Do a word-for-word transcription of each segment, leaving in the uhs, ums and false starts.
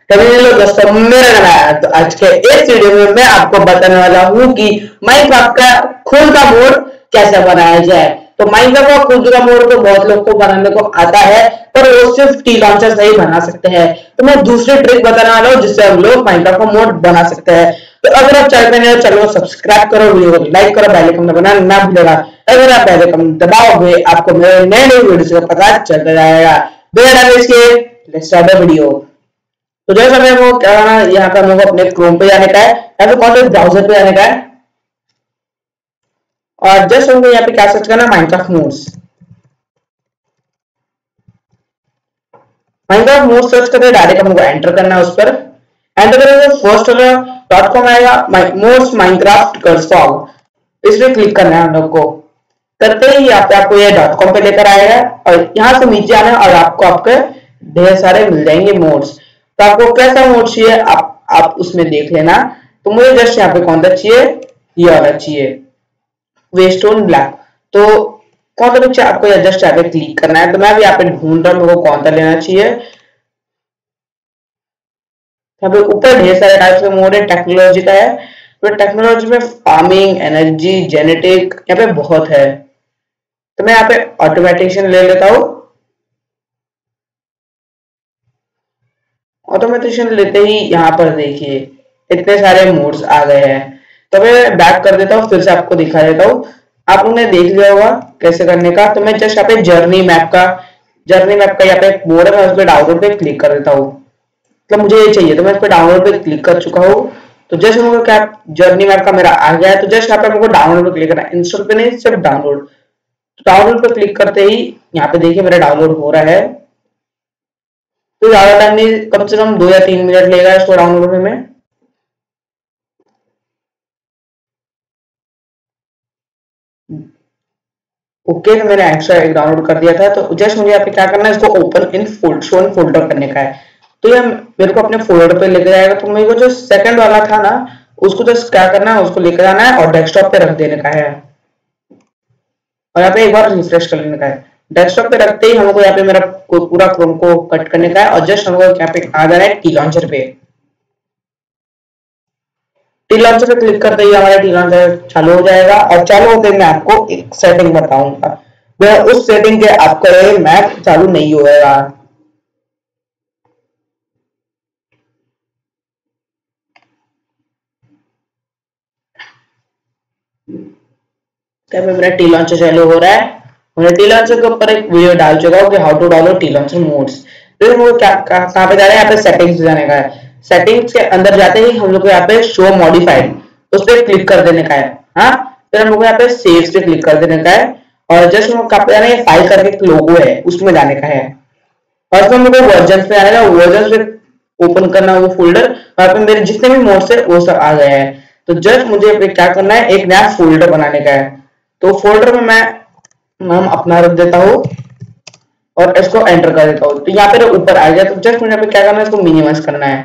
तभी लोग दोस्तों मेरा नाम है। तो आज के इस वीडियो में मैं आपको बताने वाला हूँ कि माइनक्राफ्ट का खुद का मोड कैसे बनाया जाए। तो माइनक्राफ्ट का खुद का मोड तो बहुत लोग को बनाने को आता है, पर वो सिर्फ टी लॉन्चर से ही बना सकते हैं। तो मैं दूसरी ट्रिक बताने वाला हूँ जिससे हम लोग माइनक्राफ्ट का मोड बना सकते हैं। तो अगर आप चैनल में नए हो चैनल को सब्सक्राइब करो, वीडियो को लाइक करो, बेल आइकन दबाना ना भूलेगा। अगर आप बेल आइकन दबाओगे आपको मेरे नए नए वीडियो का पता चलता जाएगा। बिना देर के लेट्स स्टार्ट द वीडियो। तो जैसे हमें वो क्या करना है, यहाँ पे हम लोग अपने क्रोम पे जाने का है या फिर कौन से ब्राउजर पे जाने का है और जस्ट हमको यहाँ पे क्या सर्च करना है, Minecraft mods. Minecraft mods search करके डायरेक्ट हमको एंटर करना है। उस पर एंटर करेंगे फर्स्ट डॉट कॉम आएगा, मोड्स माइनक्राफ्ट कर्सफॉग, इस पे क्लिक करना है हम लोग को। करते ही यहाँ पे आपको ये डॉट कॉम पे लेकर आएगा और यहाँ से नीचे आना है और आपको आपके ढेर सारे मिल जाएंगे मोड्स। तो आपको कैसा मोड चाहिए आप आप उसमें देख लेना। तो मुझे जस्ट यहाँ पे कौन सा चाहिए, ये वाला चाहिए, वेस्टोन ब्लैक। तो कौन सा चाहिए आपको जस्ट यहाँ पे क्लिक करना है। तो मैं भी यहाँ पे ढूंढ रहा हूँ मेरे को कौन सा लेना चाहिए। यहाँ पे ऊपर ढेर सारे टाइप्स के मोड है, टेक्नोलॉजी का है। तो टेक्नोलॉजी में फार्मिंग, एनर्जी, जेनेटिक यहाँ पे बहुत है। तो मैं यहाँ पे ऑटोमेटिशियन ले लेता हूँ। ऑटोमेटिशियन लेते ही यहाँ पर देखिए इतने सारे मोड्स आ गए हैं। तो मैं बैक कर देता हूँ, फिर से आपको दिखा देता हूँ। आप लोगों ने देख लिया होगा कैसे करने का। तो मैं जस्ट यहाँ पे जर्नी मैप का जर्नी मैप का यहाँ पे एक मोड है, मैं उस पर डाउनलोड पे क्लिक कर देता हूँ। मतलब मुझे ये चाहिए तो मैं इस पर डाउनलोड पे क्लिक कर चुका हूँ। तो जस्ट मुझे क्या जर्नी मैप का मेरा आ गया है। तो जस्ट यहाँ पे हमको डाउनलोड पे क्लिक करना है, इंस्टॉल पे नहीं सिर्फ डाउनलोड। डाउनलोड पे क्लिक करते ही यहाँ पे देखिए मेरा डाउनलोड हो रहा है। तो ज्यादा टाइम नहीं, कम से कम दो या तीन मिनट लेगा इसको डाउनलोड होने में। ओके तो मैंने एक्स्ट्रा एक डाउनलोड कर दिया था। तो जस्ट मुझे यहाँ पे क्या करना है, इसको open in folder show in folder करने का है। तो ये मेरे को अपने फोल्डर पे लेके जाएगा। तो मेरे को जो सेकंड वाला था ना उसको जस्ट क्या करना है, उसको लेकर जाना है और डेस्कटॉप पे रख देने का है और यहाँ पे एक बार रिफ्रेश कर लेने का है। डेस्कटॉप पे रखते ही हमको यहाँ पे मेरा पूरा क्रोम को कट करने का है और जस्ट हमको यहाँ पे आ जाना है टी लॉन्चर पे। टी लॉन्चर पे क्लिक करते ही हमारा टी लॉन्चर चालू हो जाएगा और चालू होते मैं आपको एक सेटिंग बताऊंगा। मैं उस सेटिंग के आपका ये मैप चालू नहीं होगा। क्या मेरा टी लॉन्चर चालू हो रहा है। मैंने टी लॉन्चर के ऊपर एक वीडियो डाल चुका हूँ कि how to download T launcher mods. तो वो क्या कहाँ पे जा रहे हैं, यहाँ पे सेटिंग्स जाने का है। सेटिंग्स के अंदर जाते ही हम लोग को यहाँ पे शो मॉडिफाइड उस पर क्लिक कर देने का है। हाँ फिर हम लोग को यहाँ पे सेव पे क्लिक कर देने का है और जस्ट हम कहाँ पे जाना है, फाइल करके एक लोगो है उसमें जाने का है और फिर हम लोग को वर्जन पे जाने का, वर्जन पे ओपन करना वो फोल्डर। वहां पे मेरे जितने भी मोड्स है वो सब आ गए हैं। तो जस्ट मुझे क्या करना है, एक नया फोल्डर बनाने का है। तो फोल्डर में मैं नाम अपना रख देता हूँ और इसको एंटर कर देता हूँ। तो यहाँ पे ऊपर आ गया। तो जस्ट मुझे क्या करना है, इसको मिनिमाइज करना है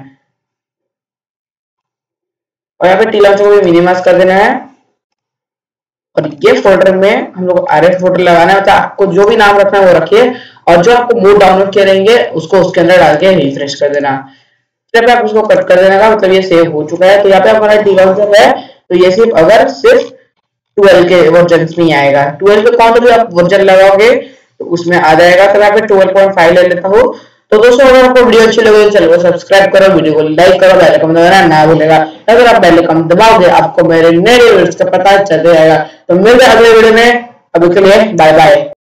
और यहाँ पे टी लॉन्चर को भी मिनिमाइज कर देना है। और ये फोल्डर में हम लोग आरएफ फोल्डर लगाना है। मतलब आपको जो भी नाम रखना है वो रखिए और जो आपको मोड डाउनलोड किए रहेंगे उसको उसके अंदर डाल के रिफ्रेश कर देना। जब आप उसको कट कर देना का मतलब ये सेव हो चुका है। तो यहाँ पे हमारा टी लॉन्चर है। तो ये सिर्फ अगर सिर्फ ट्वेल्व के वर्जन में आएगा, ट्वेल्व पे कौन सा भी आप वर्जन लगाओगे तो उसमें आ जाएगा। तो मैं पे ट्वेल्व पॉइंट फाइव ले लेता हूँ। तो दोस्तों अगर आपको वीडियो अच्छी लगे तो चैनल को सब्सक्राइब करो, वीडियो को लाइक करो, बेल आइकन दबाना ना भूलेगा। अगर आप बेल आइकन दबाओगे आपको मेरे नए वीडियोस का पता चल जाएगा। तो मिलते हैं अगले वीडियो में, अभी के लिए बाय बाय।